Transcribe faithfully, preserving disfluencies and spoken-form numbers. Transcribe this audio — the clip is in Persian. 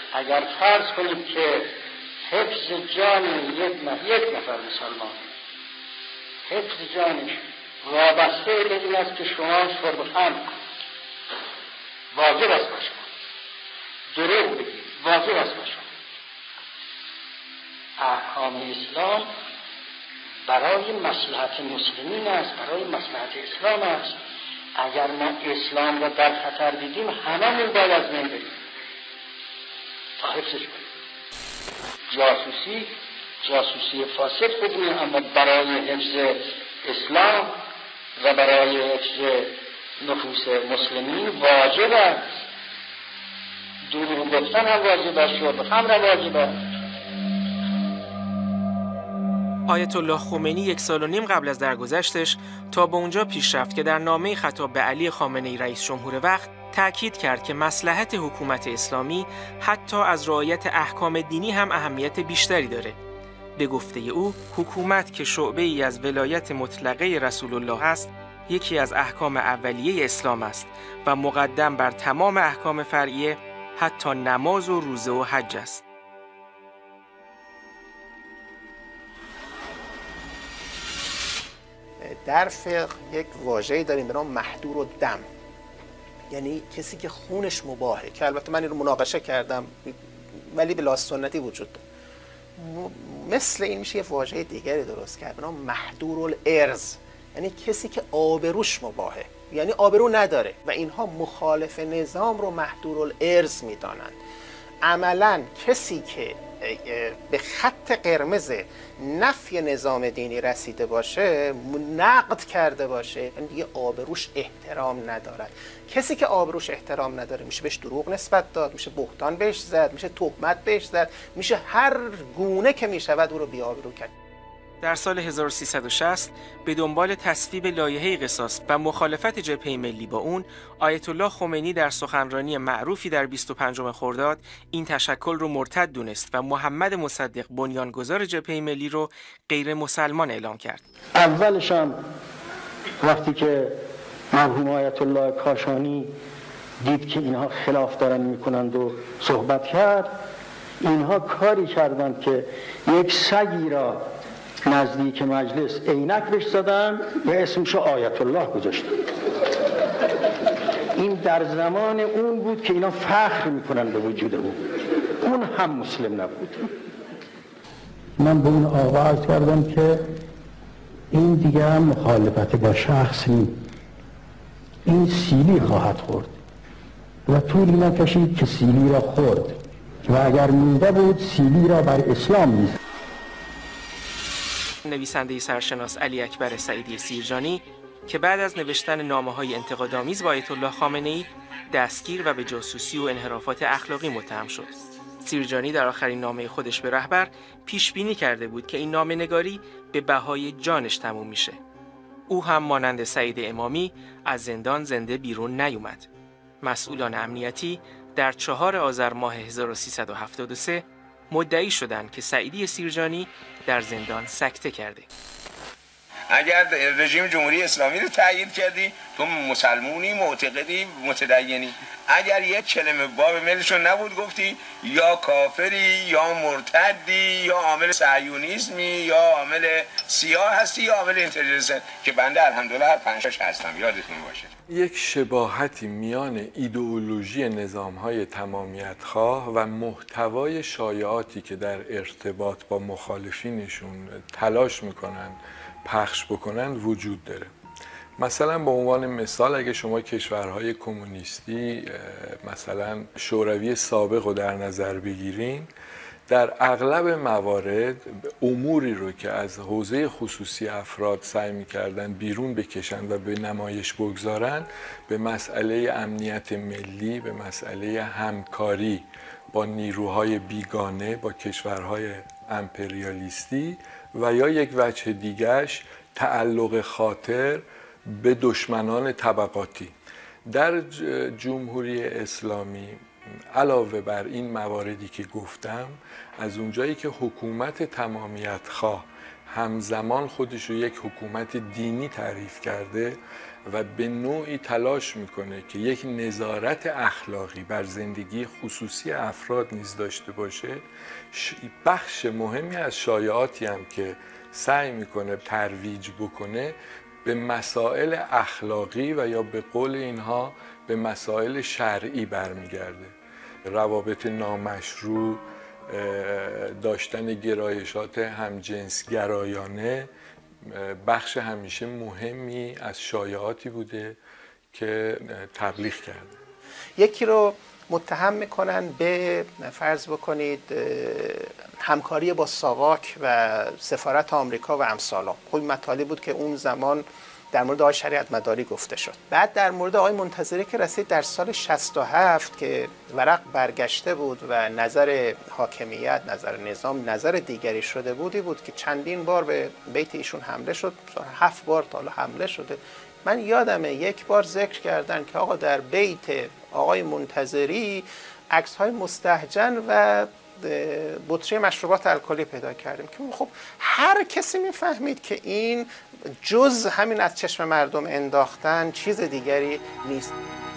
اگر فرض کنید که حفظ جان یک نفر یک نفر مسلمان حفظ جانش وابسته به این است که شما شرب خمر کنید، واجب است باشه، دروغ بگید واجب است باشه. احکام اسلام برای مصلحت مسلمین است، برای مصلحت اسلام است. اگر ما اسلام را در خطر دیدیم هممون باید از بین بریم تا حفظش کنیم. جاسوسی جاسوسی فاسد خوبه، اما برای حفظ اسلام و برای حفظ نفوس مسلمین واجب است. دروغ گفتن هم واجب است، شرب خمر هم واجب است. آیت الله خمینی یک سال و نیم قبل از درگذشتش تا به اونجا پیش رفت که در نامه خطاب به علی خامنه‌ای رئیس جمهور وقت تأکید کرد که مصلحت حکومت اسلامی حتی از رعایت احکام دینی هم اهمیت بیشتری داره. به گفته او، حکومت که شعبه‌ای از ولایت مطلقه رسول الله است، یکی از احکام اولیه اسلام است و مقدم بر تمام احکام فرعیه، حتی نماز و روزه و حج است. در فقه یک واژه‌ای داریم به نام محدور الدم، یعنی کسی که خونش مباحه، که البته من این رو مناقشه کردم ولی به لحاظ سنتی وجود داره. مثل این میشه یه واژه دیگری درست کرد به نام محدور الارض، یعنی کسی که آبروش مباحه، یعنی آبرو نداره و اینها مخالف نظام رو محدور الارض میدانند. عملاً کسی که به خط قرمز نفی نظام دینی رسیده باشه، نقد کرده باشه، یعنی دیگه آبروش احترام ندارد. کسی که آبروش احترام نداره میشه بهش دروغ نسبت داد، میشه بهتان بهش زد، میشه تهمت بهش زد، میشه هر گونه که میشود او رو بی آبرو کرد. در سال هزار و سیصد و شصت به دنبال تصویب لایحه قصاص و مخالفت جبهه ملی با اون، آیت الله خمینی در سخنرانی معروفی در بیست و پنجم خرداد این تشکل رو مرتد دونست و محمد مصدق بنیانگذار جبهه ملی رو غیر مسلمان اعلام کرد. اولش هم وقتی که مرحوم آیت الله کاشانی دید که اینها خلاف دارن میکنند و صحبت کرد، اینها کاری کردند که یک سگی را نزدیک مجلس عینک بهش زدن و اسمشو آیت الله گذاشتن. این در زمان اون بود که اینا فخر میکنن به وجود اون. اون هم مسلم نبود. من به اون آقا عرض کردم که این دیگه هم مخالفت با شخص نیست، این سیلی خواهد خورد و طولی نکشید که سیلی را خورد و اگر مونده بود سیلی را بر اسلام میزد. نویسنده سرشناس علی اکبر سعیدی سیرجانی که بعد از نوشتن نامه‌های انتقادآمیز با آیت الله خامنه‌ای دستگیر و به جاسوسی و انحرافات اخلاقی متهم شد. سیرجانی در آخرین نامه خودش به رهبر پیش بینی کرده بود که این نامه‌نگاری به بهای جانش تموم میشه. او هم مانند سعید امامی از زندان زنده بیرون نیومد. مسئولان امنیتی در چهار آذر ماه هزار و سیصد و هفتاد و سه مدعی شدند که سعیدی سیرجانی در زندان سکته کرده. اگر رژیم جمهوری اسلامی رو تأیید کردی تو مسلمونی، معتقدی، متدینی. اگر یک کلمه باب ملشون نبود گفتی یا کافری یا مرتدی یا عامل صهیونیسمی یا عامل سیاه هستی یا عامل اینتلیجنس، که بنده الحمدلله هر پنجش هستم، یادتون باشه. یک شباهتی میان ایدئولوژی نظام‌های تمامیت‌خواه و محتوای شایعاتی که در ارتباط با مخالفینشون تلاش میکنن پخش بکنن وجود داره. مثلا به عنوان مثال اگه شما کشورهای کمونیستی مثلا شوروی سابق رو در نظر بگیرین، در اغلب موارد اموری رو که از حوزه خصوصی افراد سعی می‌کردن بیرون بکشن و به نمایش بگذارن، به مسئله امنیت ملی، به مسئله همکاری با نیروهای بیگانه، با کشورهای امپریالیستی و یا یک وجه دیگرش تعلق خاطر به دشمنان طبقاتی. در جمهوری اسلامی علاوه بر این مواردی که گفتم، از اونجایی که حکومت تمامیت خواه همزمان خودش رو یک حکومت دینی تعریف کرده و به نوعی تلاش میکنه که یک نظارت اخلاقی بر زندگی خصوصی افراد نیز داشته باشه. بخش مهمی از شایعاتی هم که سعی میکنه ترویج بکنه به مسائل اخلاقی و یا به قول اینها به مسائل شرعی برمیگرده. روابط نامشروع، داشتن گرایشات همجنسگرایانه بخش همیشه مهمی از شایعاتی بوده که تبلیغ کرده. یکی رو متهم میکنن به فرض بکنید همکاری با ساواک و سفارت آمریکا و امثالام. خب مطالبی بود که اون زمان در مورد آقای شریعت مداری گفته شد. بعد در مورد آقای منتظری که رسید در سال شصت و هفت که ورق برگشته بود و نظر حاکمیت، نظر نظام، نظر دیگری شده بودی بود که چندین بار به بیت ایشون حمله شد، هفت بار تا حالا حمله شده. من یادمه یک بار ذکر کردن که آقا در بیت آقای منتظری عکس‌های مستهجن و بطری مشروبات الکلی پیدا کردیم که خب هر کسی میفهمید که این جز همین از چشم مردم انداختن چیز دیگری نیست.